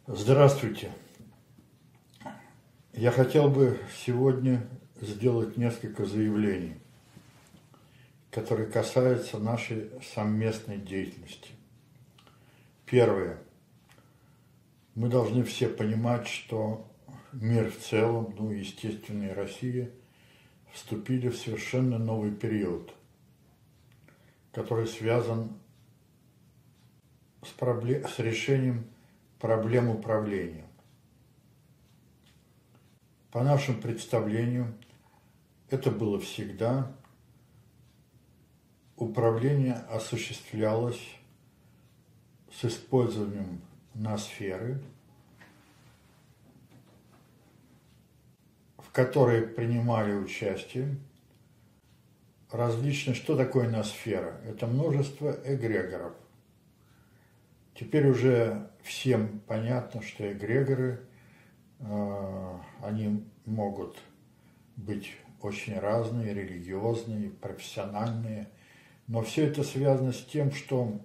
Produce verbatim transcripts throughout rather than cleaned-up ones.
Здравствуйте. Я хотел бы сегодня сделать несколько заявлений, которые касаются нашей совместной деятельности. Первое. Мы должны все понимать, что мир в целом, ну и, естественно, и Россия, вступили в совершенно новый период, который связан с, проблем, с решением проблем управления. По нашему представлению, это было всегда. Управление осуществлялось с использованием ноосферы, в которой принимали участие различные... Что такое ноосфера? Это множество эгрегоров. Теперь уже всем понятно, что эгрегоры, э, они могут быть очень разные, религиозные, профессиональные, но все это связано с тем, что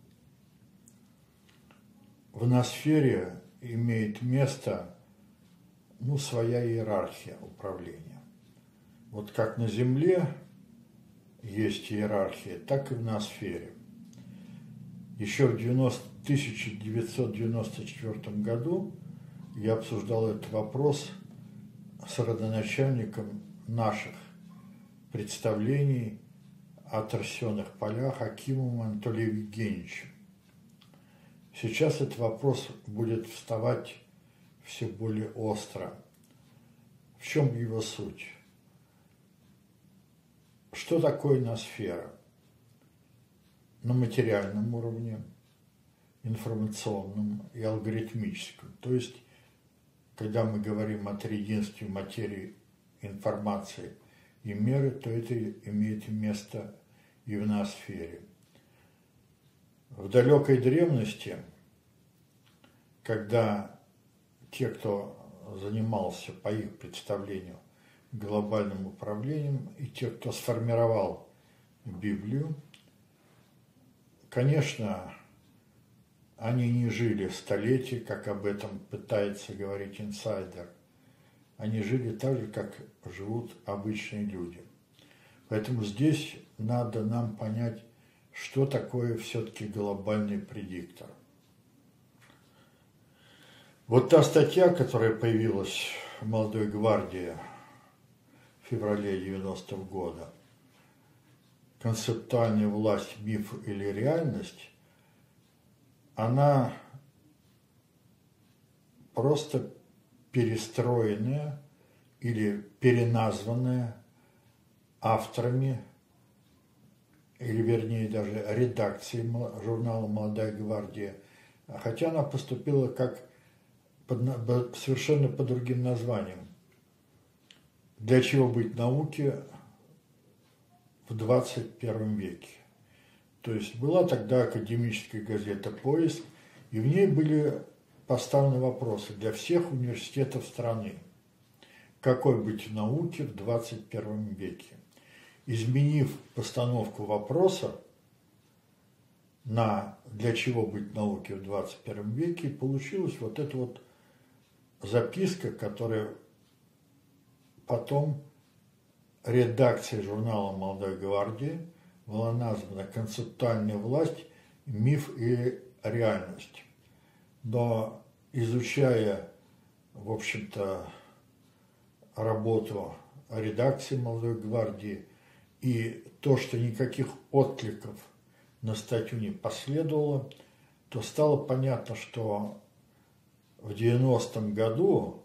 в ноосфере имеет место, ну, своя иерархия управления. Вот как на Земле есть иерархия, так и в ноосфере. Еще в тысяча девятьсот девяносто четвёртом году я обсуждал этот вопрос с родоначальником наших представлений о торсионных полях Акимовым Анатолием Евгеньевичем. Сейчас этот вопрос будет вставать все более остро. В чем его суть? Что такое ноосфера? На материальном уровне, информационном и алгоритмическом. То есть, когда мы говорим о триединстве материи, информации и меры, то это имеет место и в ноосфере. В далекой древности, когда те, кто занимался, по их представлению, глобальным управлением, и те, кто сформировал Библию, конечно, они не жили столетия, как об этом пытается говорить инсайдер. Они жили так же, как живут обычные люди. Поэтому здесь надо нам понять, что такое все-таки глобальный предиктор. Вот та статья, которая появилась в «Молодой гвардии» в феврале девяностого года, «Концептуальная власть, миф или реальность», она просто перестроенная или переназванная авторами, или вернее даже редакцией журнала «Молодая гвардия», хотя она поступила как под, совершенно по другим названиям. «Для чего быть науке в двадцать первом веке». То есть была тогда академическая газета «Поиск», и в ней были поставлены вопросы для всех университетов страны. Какой быть в науке в двадцать первом веке? Изменив постановку вопроса на «для чего быть в науке в двадцать первом веке», получилась вот эта вот записка, которая потом редакцией журнала «Молодая гвардия» была названа «Концептуальная власть, миф и реальность». Но изучая, в общем-то, работу редакции «Молодой гвардии» и то, что никаких откликов на статью не последовало, то стало понятно, что в девяностом году,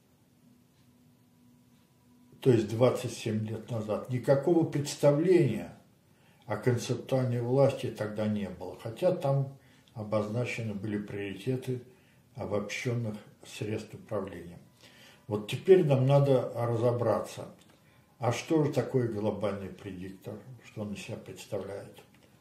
то есть двадцать семь лет назад, никакого представления о концептуальной власти тогда не было, хотя там обозначены были приоритеты обобщенных средств управления. Вот теперь нам надо разобраться, а что же такое глобальный предиктор, что он из себя представляет.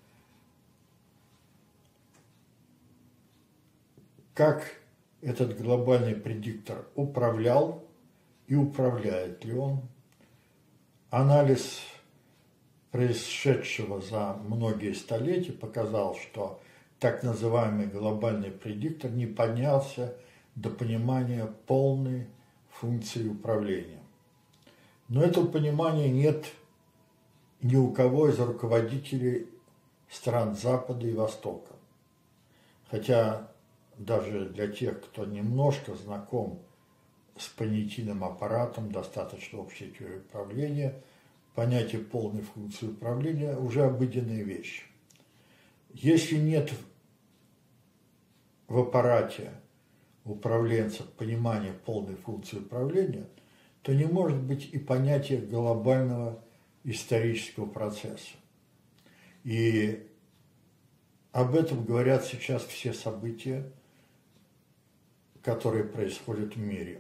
Как этот глобальный предиктор управлял и управляет ли он? Анализ происшедшего за многие столетия показал, что так называемый глобальный предиктор не поднялся до понимания полной функции управления. Но этого понимания нет ни у кого из руководителей стран Запада и Востока. Хотя даже для тех, кто немножко знаком с понятийным аппаратом, достаточно общей теории управления, понятие полной функции управления уже обыденная вещь. Если нет в аппарате управленцев понимания полной функции управления, то не может быть и понятия глобального исторического процесса. И об этом говорят сейчас все события, которые происходят в мире.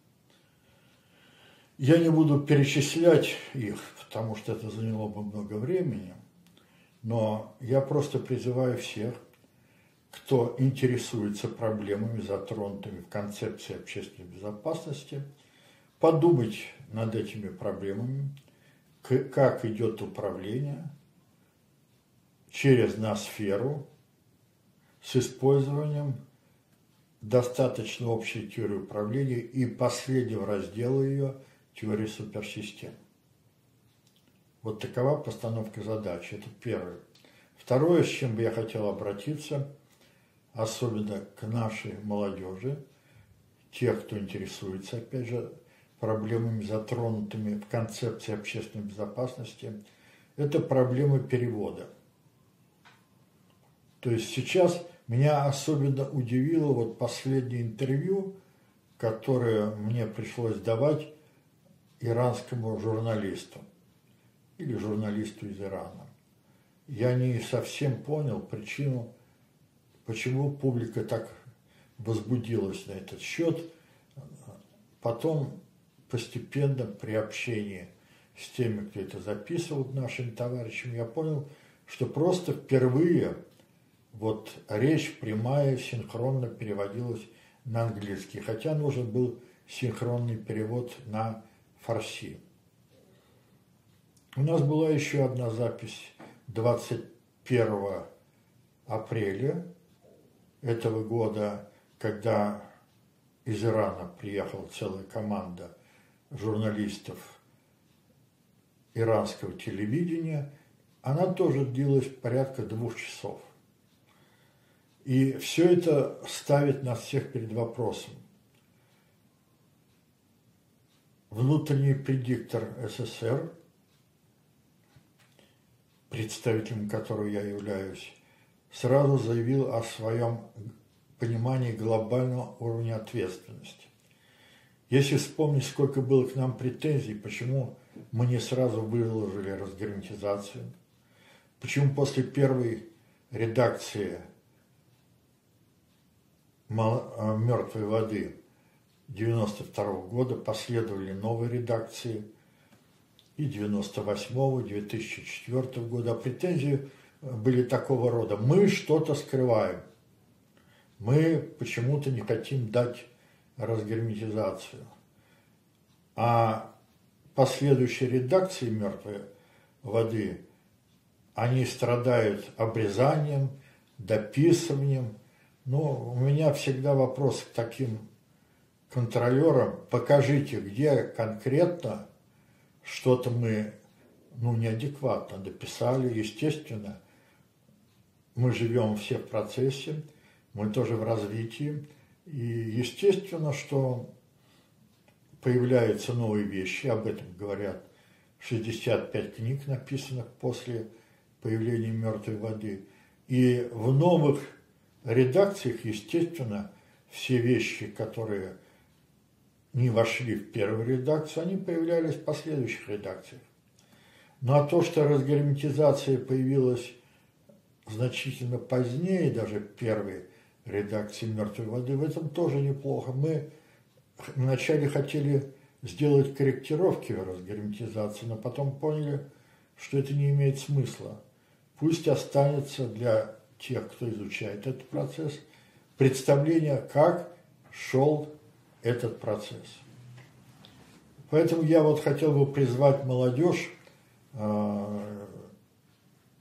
Я не буду перечислять их, потому что это заняло бы много времени, но я просто призываю всех, кто интересуется проблемами, затронутыми в концепции общественной безопасности, подумать над этими проблемами, как идет управление через ноосферу с использованием достаточно общей теории управления и последнего раздела ее теории суперсистем. Вот такова постановка задачи. Это первое. Второе, с чем бы я хотел обратиться, особенно к нашей молодежи, тех, кто интересуется, опять же, проблемами, затронутыми в концепции общественной безопасности, это проблема перевода. То есть сейчас меня особенно удивило вот последнее интервью, которое мне пришлось давать иранскому журналисту или журналисту из Ирана. Я не совсем понял причину, почему публика так возбудилась на этот счет. Потом постепенно при общении с теми, кто это записывал, нашими товарищами, я понял, что просто впервые вот речь прямая, синхронно переводилась на английский, хотя нужен был синхронный перевод на фарси. У нас была еще одна запись двадцать первого апреля этого года, когда из Ирана приехала целая команда журналистов иранского телевидения. Она тоже длилась порядка двух часов. И все это ставит нас всех перед вопросом. Внутренний предиктор СССР, представителем которого я являюсь, сразу заявил о своем понимании глобального уровня ответственности. Если вспомнить, сколько было к нам претензий, почему мы не сразу выложили разгерметизацию, почему после первой редакции «Мертвой воды» девяносто второго года последовали новые редакции и девяносто восьмого, две тысячи четвёртого года. А претензии были такого рода: мы что-то скрываем, мы почему-то не хотим дать разгерметизацию. А последующие редакции «Мертвой воды», они страдают обрезанием, дописыванием. Но у меня всегда вопрос к таким контролерам: покажите, где конкретно что-то мы ну, неадекватно дописали. Естественно, мы живем все в процессе, мы тоже в развитии. И естественно, что появляются новые вещи, об этом говорят шестьдесят пять книг, написанных после появления «Мертвой воды». И в новых редакциях, естественно, все вещи, которые не вошли в первую редакцию, они появлялись в последующих редакциях. Ну а то, что разгерметизация появилась значительно позднее, даже в первой редакции «Мертвой воды», в этом тоже неплохо. Мы вначале хотели сделать корректировки в разгерметизации, но потом поняли, что это не имеет смысла. Пусть останется для тех, кто изучает этот процесс, представление, как шел этот процесс. Поэтому я вот хотел бы призвать молодежь,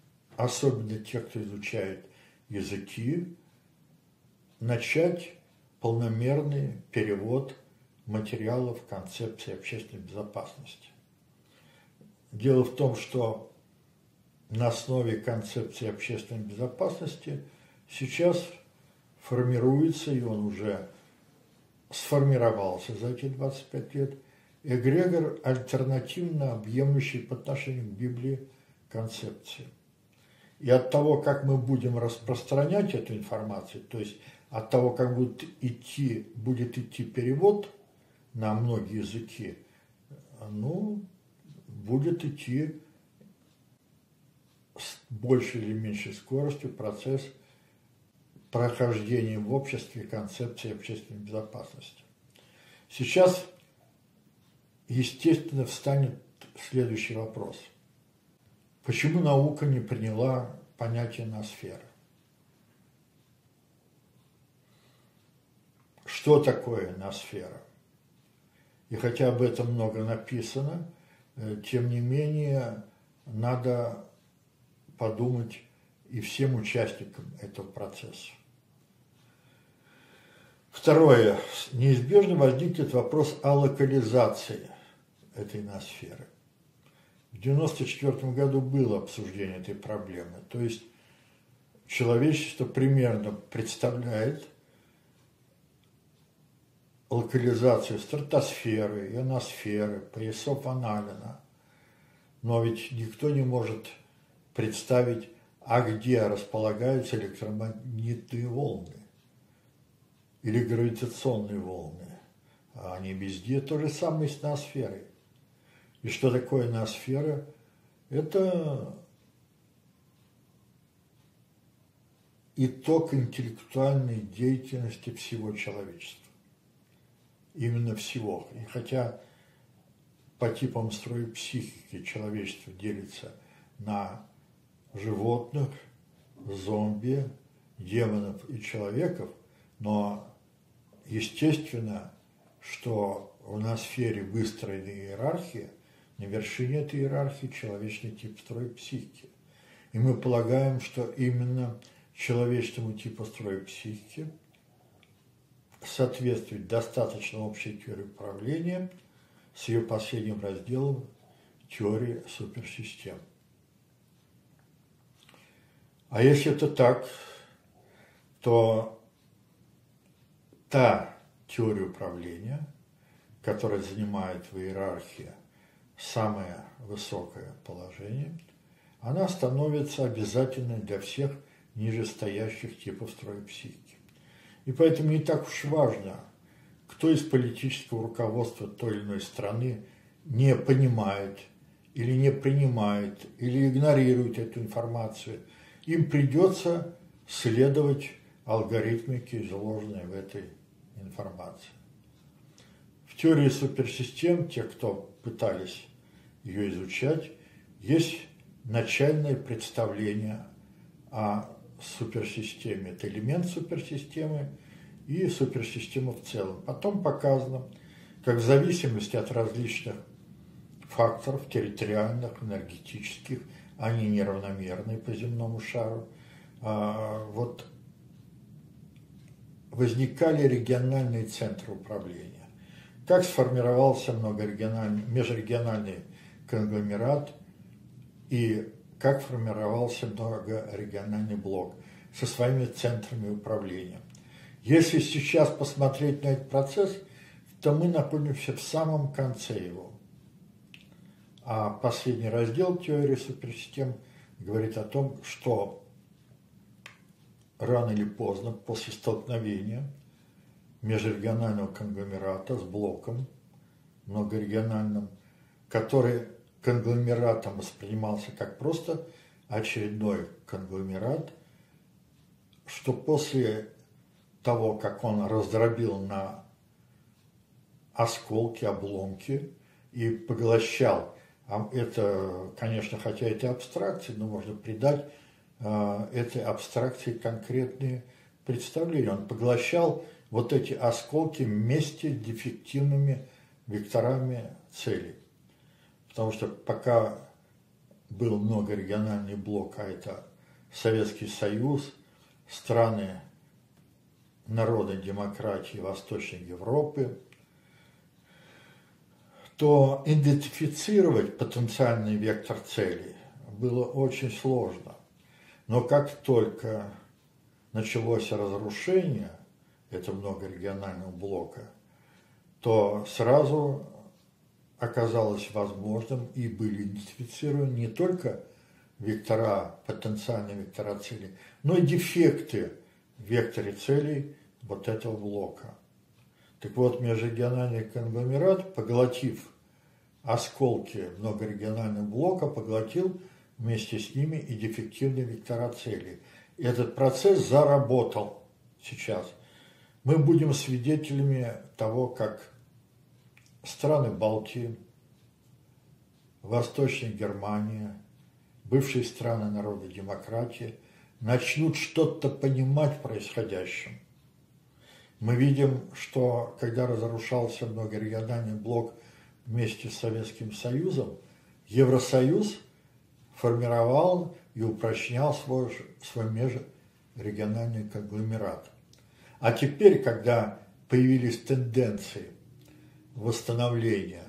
особенно тех, кто изучает языки, начать полномерный перевод материалов концепции общественной безопасности. Дело в том, что на основе концепции общественной безопасности сейчас формируется, и он уже сформировался за эти двадцать пять лет, эгрегор, альтернативно объемлющий по отношению к Библии концепции. И от того, как мы будем распространять эту информацию, то есть от того, как будет идти, будет идти перевод на многие языки, ну, будет идти с большей или меньшей скоростью процесс прохождения в обществе концепции общественной безопасности. Сейчас, естественно, встанет следующий вопрос. Почему наука не приняла понятие ноосферы? Что такое ноосфера? И хотя об этом много написано, тем не менее, надо подумать и всем участникам этого процесса. Второе. Неизбежно возникнет вопрос о локализации этой ноосферы. В девяносто четвёртом году было обсуждение этой проблемы. То есть человечество примерно представляет локализацию стратосферы, ионосферы, поясов Ван Аллена. Но ведь никто не может представить, а где располагаются электромагнитные волны или гравитационные волны. А они везде то же самое с ноосферой. И что такое ноосфера? Это итог интеллектуальной деятельности всего человечества. Именно всего. И хотя по типам строя психики человечество делится на животных, зомби, демонов и человеков, но естественно, что в ноосфере выстроена иерархия, на вершине этой иерархии человечный тип строя психики. И мы полагаем, что именно человеческому типу строя психики соответствует достаточно общей теории управления с ее последним разделом теории суперсистем. А если это так, то та теория управления, которая занимает в иерархии самое высокое положение, она становится обязательной для всех нижестоящих типов строя психики. И поэтому не так уж важно, кто из политического руководства той или иной страны не понимает или не принимает, или игнорирует эту информацию. Им придется следовать алгоритмике, изложенной в этой информации. В теории суперсистем, те, кто пытались ее изучать, есть начальное представление о суперсистеме. Это элемент суперсистемы и суперсистема в целом. Потом показано, как в зависимости от различных факторов территориальных, энергетических, они неравномерные по земному шару, вот возникали региональные центры управления. Как сформировался многорегиональный, межрегиональный конгломерат и как формировался многорегиональный блок со своими центрами управления. Если сейчас посмотреть на этот процесс, то мы находимся в самом конце его. А последний раздел теории суперсистем говорит о том, что рано или поздно, после столкновения межрегионального конгломерата с блоком многорегиональным, который конгломератом воспринимался как просто очередной конгломерат, что после того, как он раздробил на осколки, обломки и поглощал, а это, конечно, хотя это абстракции, но можно придать э, этой абстракции конкретные представления. Он поглощал вот эти осколки вместе с дефективными векторами целей. Потому что пока был многорегиональный блок, а это Советский Союз, страны народной демократии Восточной Европы, то идентифицировать потенциальный вектор целей было очень сложно. Но как только началось разрушение этого многорегионального блока, то сразу оказалось возможным и были идентифицированы не только вектора, потенциальные вектора целей, но и дефекты в векторе целей вот этого блока. Так вот, межрегиональный конгломерат, поглотив осколки многорегионального блока, поглотил вместе с ними и дефективные вектора целей. И этот процесс заработал сейчас. Мы будем свидетелями того, как страны Балтии, Восточная Германия, бывшие страны народной демократии начнут что-то понимать в происходящем. Мы видим, что когда разрушался многорегиональный блок вместе с Советским Союзом, Евросоюз формировал и упрочнял свой, свой межрегиональный конгломерат. А теперь, когда появились тенденции восстановления,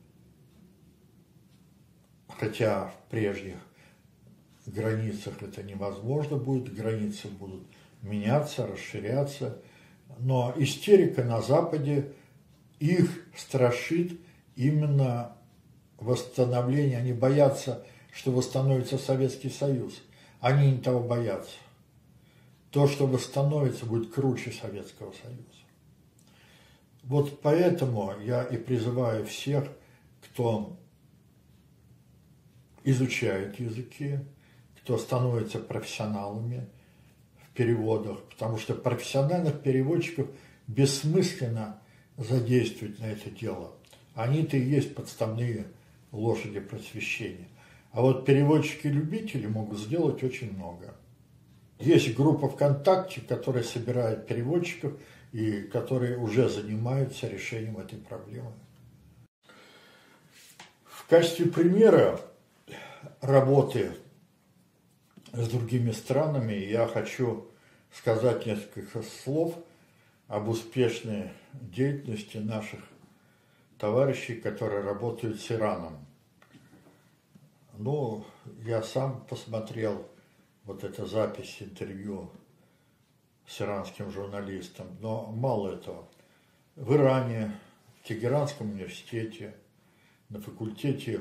хотя в прежних границах это невозможно будет, границы будут меняться, расширяться, но истерика на Западе их страшит именно восстановление. Они боятся, что восстановится Советский Союз. Они не того боятся. То, что восстановится, будет круче Советского Союза. Вот поэтому я и призываю всех, кто изучает языки, кто становится профессионалами в переводах, потому что профессиональных переводчиков бессмысленно задействовать на это дело. Они-то и есть подставные лошади просвещения. А вот переводчики-любители могут сделать очень много. Есть группа ВКонтакте, которая собирает переводчиков и которые уже занимаются решением этой проблемы. В качестве примера работы с другими странами я хочу сказать несколько слов об успешной деятельности наших товарищей, которые работают с Ираном. Ну, я сам посмотрел вот эту запись интервью с иранским журналистом, но мало этого. В Иране, в Тегеранском университете, на факультете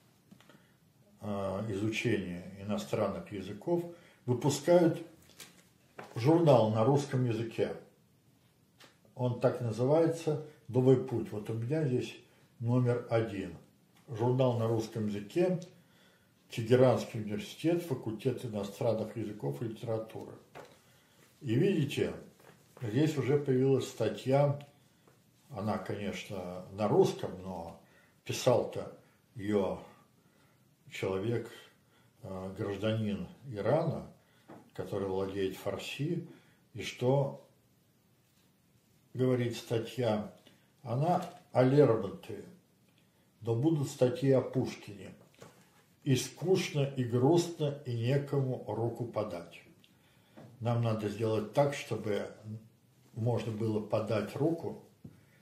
э, изучения иностранных языков выпускают журнал на русском языке. Он так называется «Новый путь». Вот у меня здесь номер один. Журнал на русском языке, Тегеранский университет, факультет иностранных языков и литературы. И видите, здесь уже появилась статья, она, конечно, на русском, но писал-то ее человек, гражданин Ирана, который владеет фарси, и что говорит статья, она о Лермонтове, но будут статьи о Пушкине. И скучно, и грустно, и некому руку подать. Нам надо сделать так, чтобы можно было подать руку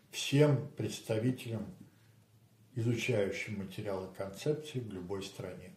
всем представителям, изучающим материалы концепции в любой стране.